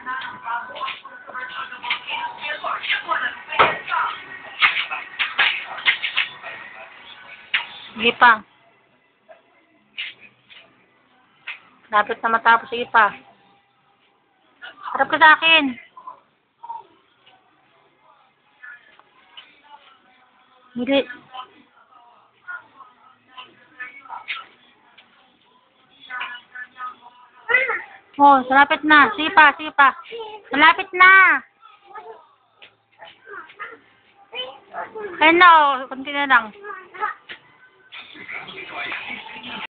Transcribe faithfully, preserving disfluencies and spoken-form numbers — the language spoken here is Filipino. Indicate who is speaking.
Speaker 1: Sige pa. Lapit na matapos. Sige pa. Harap ka sa akin. Hindi. Oh, malapit na. Sige pa, sige pa. Malapit na. Ayun na, oh. Kunti na lang.